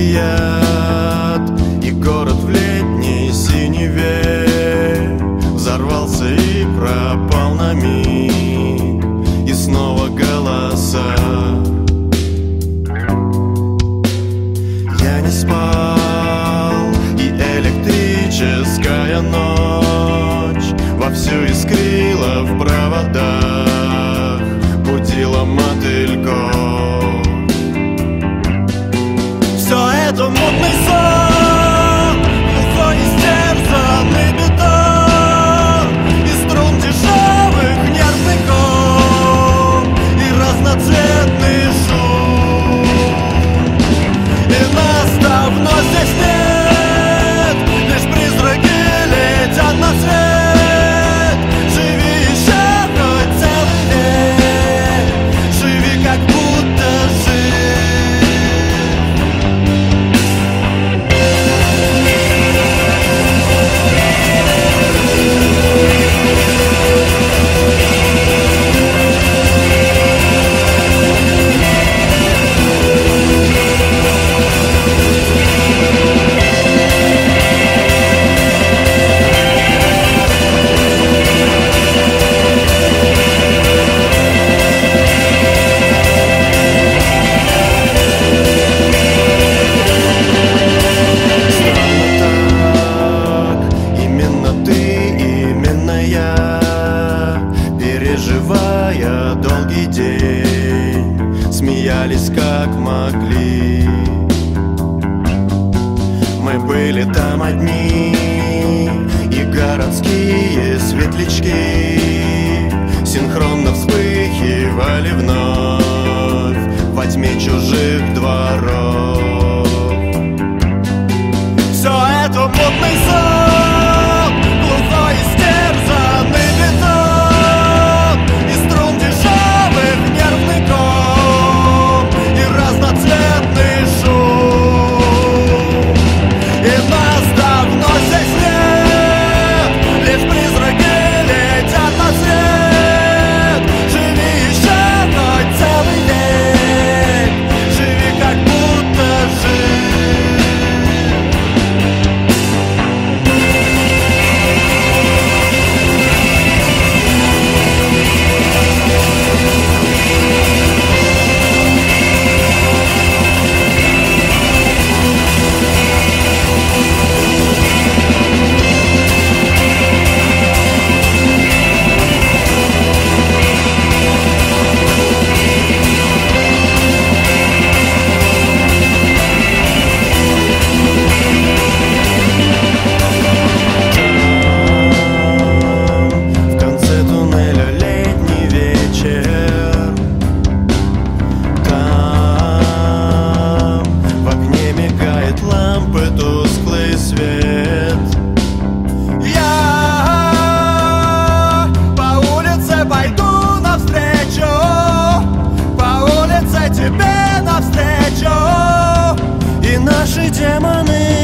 яд, и город в летней синеве взорвался и пропал на миг, и снова голоса. Я не спал, и электрическая ночь вовсю искрила в проводах, будила мотыльков. Все это мутный сон, глухой истерзанный бетон, и струн дешевых нервный ком, и разноцветный шум. И нас давно здесь нет, лишь призраки летят на свет. Живи еще хоть целый век, живи как будто жив. Переживая долгий день, смеялись как могли. Мы были там одни, и городские светлячки синхронно вспыхивали вновь во тьме чужих дворов. Все это мутный сон, глухой истерзанный бетон, и струн дешевых нервный ком, и разноцветный шум. И нас давно здесь нет, лишь призраки летят на свет. Живи еще хоть целый век, живи как будто жив. Тусклый свет. Я по улице пойду навстречу, по улице тебе навстречу, и наши демоны